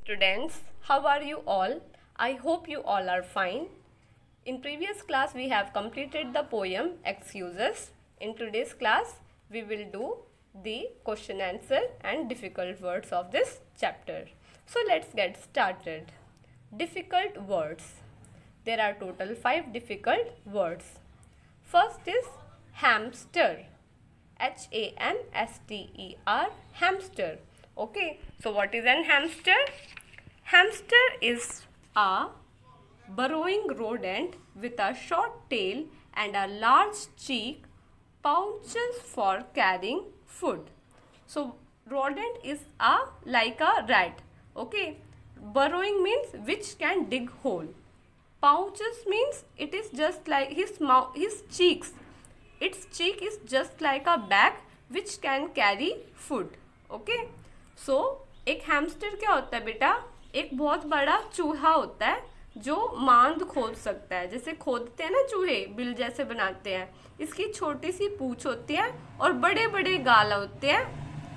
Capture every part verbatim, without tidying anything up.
Students, how are you all? I hope you all are fine. In previous class we have completed the poem Excuses. In today's class we will do the question answer and difficult words of this chapter. So let's get started. Difficult words. There are total five difficult words. First is hamster. H A N S T E R, hamster. Okay, so what is an hamster? Hamster is a burrowing rodent with a short tail and a large cheek, pouches for carrying food. So rodent is a like a rat. Okay, burrowing means which can dig hole. Pouches means it is just like his mouth, his cheeks. Its cheek is just like a bag which can carry food. Okay, so एक hamster क्या होता है बेटा? एक बहुत बड़ा चूहा होता है जो मांद खोद सकता है, जैसे खोदते हैं ना चूहे, बिल जैसे बनाते हैं. इसकी छोटी सी पूंछ होती है और बड़े बड़े गाल होते हैं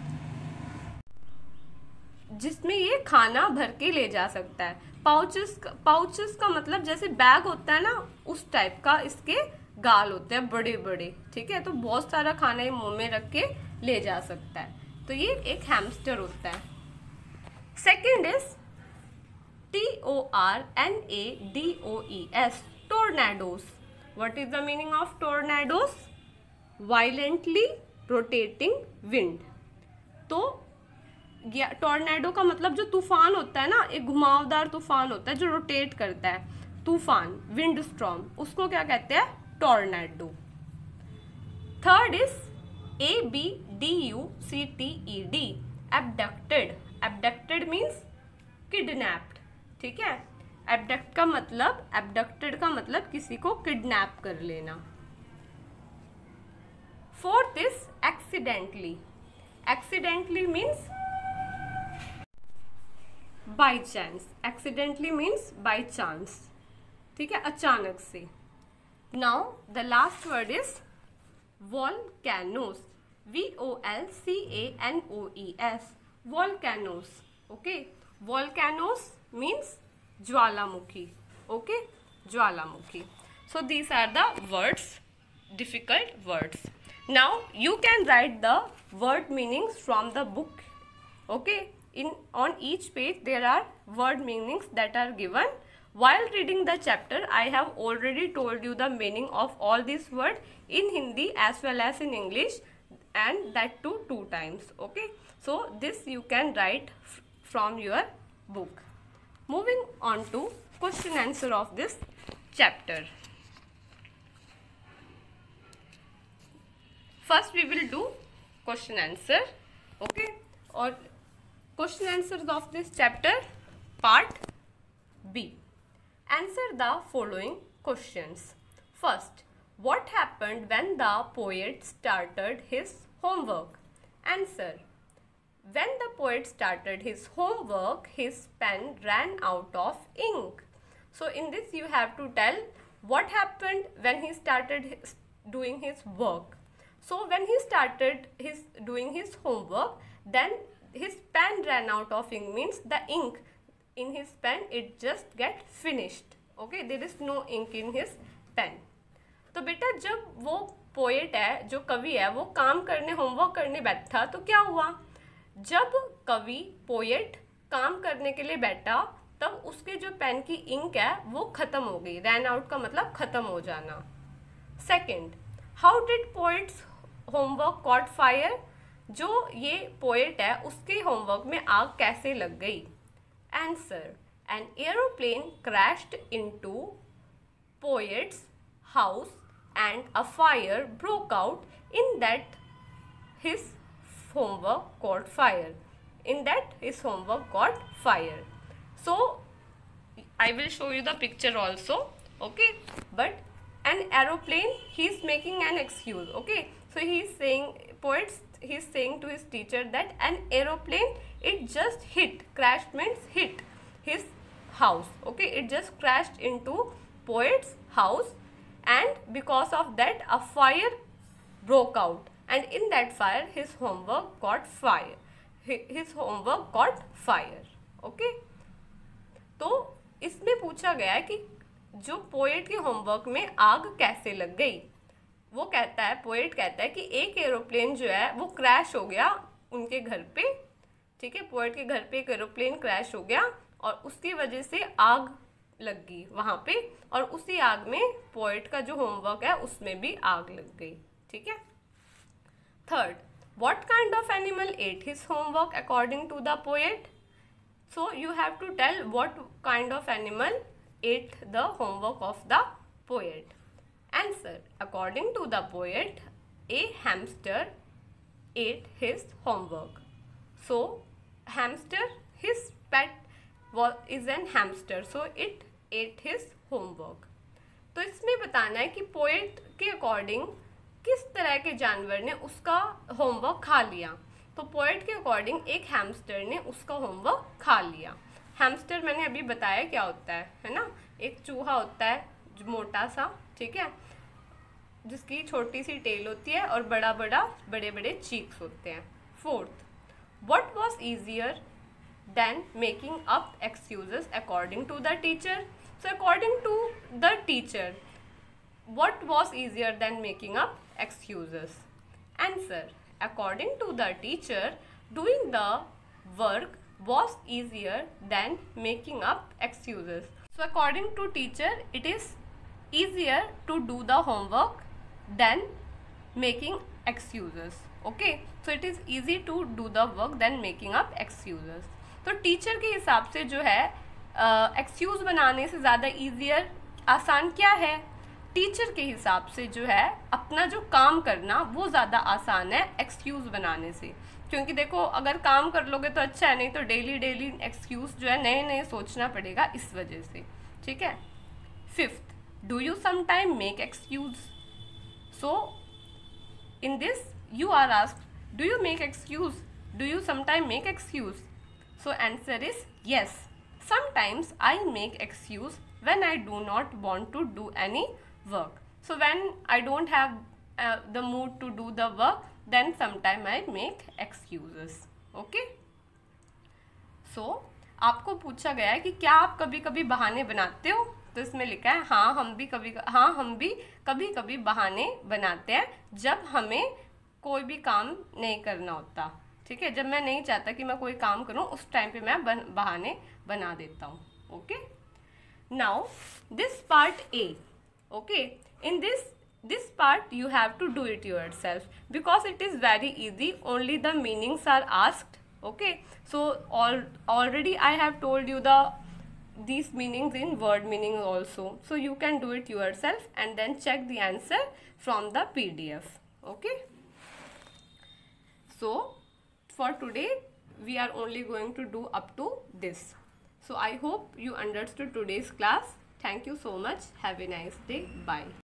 जिसमें ये खाना भर के ले जा सकता है. पाउचेस पाउचेस का मतलब जैसे बैग होता है ना, उस टाइप का इसके गाल होते हैं बड़े बड़े. ठीक है, तो बहुत सारा खाना ये मुंह में रख के ले जा सकता है. तो ये एक हैमस्टर होता है. Second is T O R N A D O E S, tornadoes. What is the meaning of tornadoes? Violently rotating wind. तो टोर्नेडो का मतलब जो तूफान होता है ना, एक घुमावदार तूफान होता है जो रोटेट करता है. तूफान, विंड स्टॉर्म, उसको क्या कहते हैं? Tornado. Third is A B D U C T E D, abducted. Abducted means kidnapped. ठीक है, एबडक्ट का मतलब, एबडक्टेड का मतलब किसी को किडनैप कर लेना. Fourth is accidentally. Accidentally means by chance. Accidentally means by chance. ठीक है, अचानक से. Now the last word is volcanoes. V O L C A N O E S, volcanoes. Okay, volcanoes means Jwalamukhi. Okay, Jwalamukhi. So these are the words, difficult words. Now you can write the word meanings from the book. Okay, in on each page there are word meanings that are given. While reading the chapter, I have already told you the meaning of all these words in Hindi as well as in English, and that too two times. Okay, so this you can write from your book. Moving on to question answer of this chapter. First we will do question answer. Okay, or question answers of this chapter part B. Answer the following questions. First, what happened when the poet started his homework? Answer. When the poet started his homework, his pen ran out of ink. So in this you have to tell what happened when he started his, doing his work. So when he started his doing his homework, then his pen ran out of ink means the ink in his pen it just get finished. Okay, there is no ink in his pen. तो बेटा जब वो poet है, जो कवि है, वो काम करने, होमवर्क करने बैठा तो क्या हुआ? जब कवि पोएट काम करने के लिए बैठा तब उसके जो पेन की इंक है वो खत्म हो गई. रैन आउट का मतलब खत्म हो जाना. Second, how did poets homework caught fire? जो ये पोएट है उसके होमवर्क में आग कैसे लग गई? Answer. An aeroplane crashed into poet's house and a fire broke out. In that his homework caught fire. In that his homework caught fire. So I will show you the picture also. Okay, but an aeroplane, he is making an excuse. Okay, so he is saying, poets, he is saying to his teacher that an aeroplane, it just hit, crashed means hit his house. Okay, it just crashed into poet's house, and because of that a fire broke out, and in that fire his homework caught fire. His homework caught fire. Okay, पूछा गया है कि जो poet के homework में आग कैसे लग गई। वो कहता है, पोएट कहता है कि एक एरोप्लेन जो है वो क्रैश हो गया उनके घर पे, ठीक है, पोएट के घर पे एक एरोप्लेन क्रैश हो गया और उसकी वजह से आग लग गई वहां पे, और उसी आग में पोएट का जो होमवर्क है उसमें भी आग लग गई, ठीक है। Third, what kind of animal ate his homework according to the poet. So you have to tell what kind of animal ate the homework of the poet. Answer, according to the poet, a hamster ate his homework. So hamster, his pet was is an hamster, so it ate his homework. तो इसमें बताना है कि poet के according किस तरह के जानवर ने उसका होमवर्क खा लिया। तो पोएट के अकॉर्डिंग एक हैमस्टर ने उसका होमवर्क खा लिया। हैमस्टर मैंने अभी बताया क्या होता है है ना, एक चूहा होता है जो मोटा सा, ठीक है, जिसकी छोटी सी टेल होती है और बड़ा बड़ा बड़े बड़े चीक्स होते हैं। Fourth, what was easier than making up excuses according to the teacher. So according to the teacher, what was easier than making up excuses. Answer, according to the teacher, doing the work was easier than making up excuses. So according to teacher, it is easier to do the homework than making excuses. Okay, so it is easy to do the work than making up excuses. तो teacher के हिसाब से जो है excuse uh, बनाने से ज़्यादा easier आसान क्या है, टीचर के हिसाब से जो है अपना जो काम करना वो ज़्यादा आसान है एक्सक्यूज़ बनाने से। क्योंकि देखो अगर काम कर लोगे तो अच्छा है, नहीं तो डेली डेली एक्सक्यूज़ जो है नए नए सोचना पड़ेगा इस वजह से, ठीक है। Fifth, do you some time make excuse. So in this you are asked, do you make excuse, do you some time make excuse. So answer is yes, sometimes I make excuse when I do not want to do any work. So when I don't have uh, the mood to do the work, then sometime I make excuses. Okay? So आपको पूछा गया है कि क्या आप कभी कभी बहाने बनाते हो, तो इसमें लिखा है हाँ हम भी कभी हाँ हम भी कभी कभी बहाने बनाते हैं जब हमें कोई भी काम नहीं करना होता, ठीक है। जब मैं नहीं चाहता कि मैं कोई काम करूँ उस टाइम पे मैं बहाने बना देता हूँ। Okay, now this part A, okay, in this this part you have to do it yourself because it is very easy, only the meanings are asked. Okay, so all already I have told you the these meanings in word meaning also, so you can do it yourself and then check the answer from the P D F. Okay, so for today we are only going to do up to this. So I hope you understood today's class. Thank you so much. Have a nice day. Bye.